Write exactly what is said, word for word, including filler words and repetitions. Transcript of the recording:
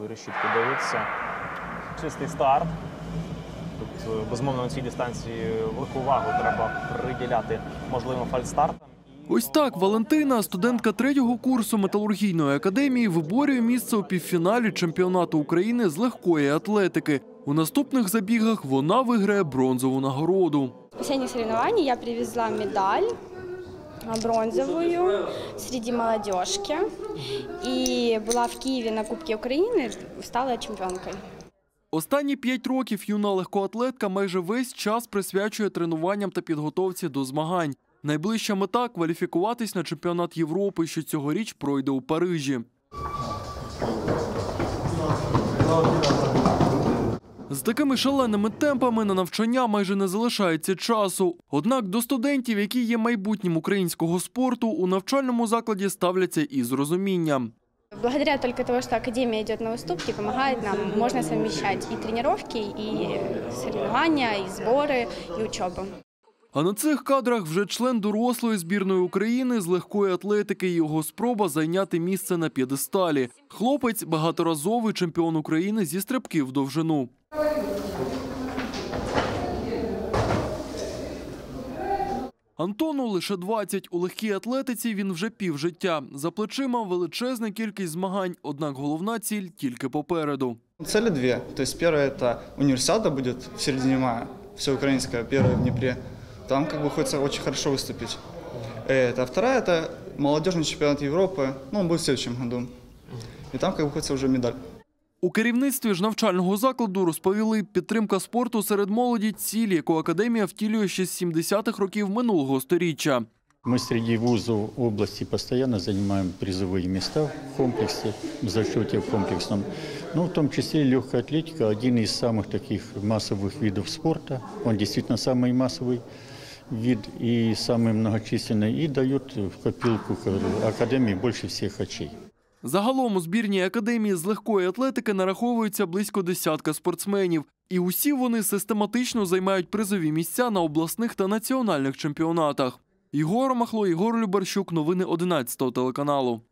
свою решітку дивитися. Чистий старт. Тут, безумовно, на цій дистанції велику увагу треба приділяти можливим фальстартам. Ось так Валентина, студентка третього курсу металургійної академії, виборює місце у півфіналі чемпіонату України з легкої атлетики. У наступних забігах вона виграє бронзову нагороду. В осенних соревнованиях я привезла медаль бронзовую среди молодежки. И была в Киеве на Кубке України, стала чемпіонкою. Останні п'ять років юна легкоатлетка майже весь час присвячує тренуванням та підготовці до змагань. Найближча мета – кваліфікуватись на чемпіонат Європи, що цьогоріч пройде у Парижі. З такими шаленими темпами на навчання майже не залишається часу. Однак до студентів, які є майбутнім українського спорту, у навчальному закладі ставляться із розумінням. Благодаря только того, что Академия идет на уступки, помогает нам, можно совмещать и тренировки, и соревнования, и сборы, и учебу. А на цих кадрах вже член дорослої збірної України з легкої атлетики і його спроба зайняти місце на п'єдесталі. Хлопець – багаторазовий чемпіон України зі стрибків в довжину. Антону лише двадцять. У легкій атлетиці він вже півжиття. За плечима величезна кількість змагань, однак головна ціль тільки попереду. Цели две. То есть первая – это универсиада будет в середине мая, всеукраинская, первая в Днепре. Там как бы хочется очень хорошо выступить. Это. А вторая – это молодежный чемпионат Европы, ну, он будет в следующем году. И там как бы хочется уже медаль. У керівництві ж навчального закладу розповіли, підтримка спорту серед молоді – ціль, яку академія втілює ще з сімдесятих років минулого сторіччя. Мы среди вузов области постоянно занимаем призовые места в комплексе, в зачете в комплексном. Ну, в том числе легкая атлетика – один из самых таких массовых видов спорта. Он действительно самый массовый вид и самый многочисленный, и дает в копилку академии больше всех очей. Загалом у збірній академії з легкої атлетики нараховується близько десятка спортсменів. І усі вони систематично займають призові місця на обласних та національних чемпіонатах. Ігор Махло, Ігор Любарщук. Новини одинадцятого телеканалу.